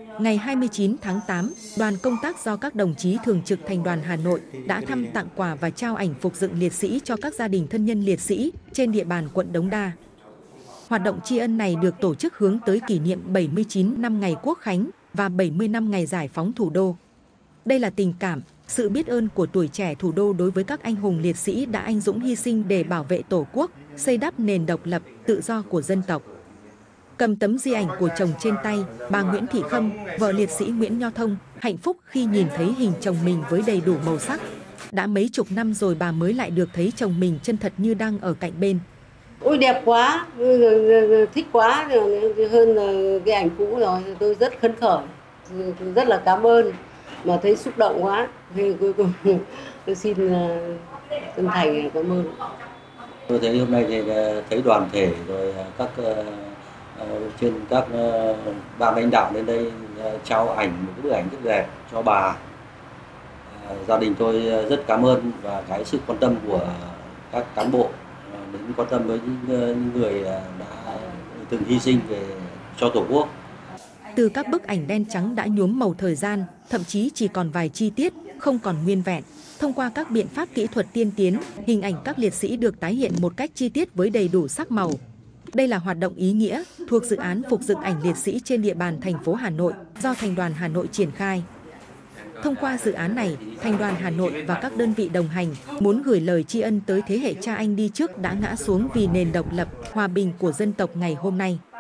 Ngày 29 tháng 8, đoàn công tác do các đồng chí Thường trực Thành đoàn Hà Nội đã thăm tặng quà và trao ảnh phục dựng liệt sĩ cho các gia đình thân nhân liệt sĩ trên địa bàn quận Đống Đa. Hoạt động tri ân này được tổ chức hướng tới kỷ niệm 79 năm ngày Quốc khánh và 70 năm ngày giải phóng thủ đô. Đây là tình cảm, sự biết ơn của tuổi trẻ thủ đô đối với các anh hùng liệt sĩ đã anh dũng hy sinh để bảo vệ Tổ quốc, xây đắp nền độc lập, tự do của dân tộc. Cầm tấm di ảnh của chồng trên tay, bà Nguyễn Thị Khâm, vợ liệt sĩ Nguyễn Nho Thông, hạnh phúc khi nhìn thấy hình chồng mình với đầy đủ màu sắc. Đã mấy chục năm rồi bà mới lại được thấy chồng mình chân thật như đang ở cạnh bên. Ôi đẹp quá, thích quá, hơn là cái ảnh cũ rồi, tôi rất phấn khởi, rất là cảm ơn, mà thấy xúc động quá, thì cuối cùng tôi xin chân thành cảm ơn. Tôi thấy hôm nay thì thấy đoàn thể rồi trên các ban lãnh đạo đến đây trao ảnh một bức ảnh rất đẹp cho bà. Gia đình tôi rất cảm ơn và cái sự quan tâm của các cán bộ đến quan tâm với những người đã từng hy sinh cho Tổ quốc. Từ các bức ảnh đen trắng đã nhuốm màu thời gian, thậm chí chỉ còn vài chi tiết, không còn nguyên vẹn. Thông qua các biện pháp kỹ thuật tiên tiến, hình ảnh các liệt sĩ được tái hiện một cách chi tiết với đầy đủ sắc màu. Đây là hoạt động ý nghĩa thuộc dự án phục dựng ảnh liệt sĩ trên địa bàn thành phố Hà Nội do Thành đoàn Hà Nội triển khai. Thông qua dự án này, Thành đoàn Hà Nội và các đơn vị đồng hành muốn gửi lời tri ân tới thế hệ cha anh đi trước đã ngã xuống vì nền độc lập, hòa bình của dân tộc ngày hôm nay.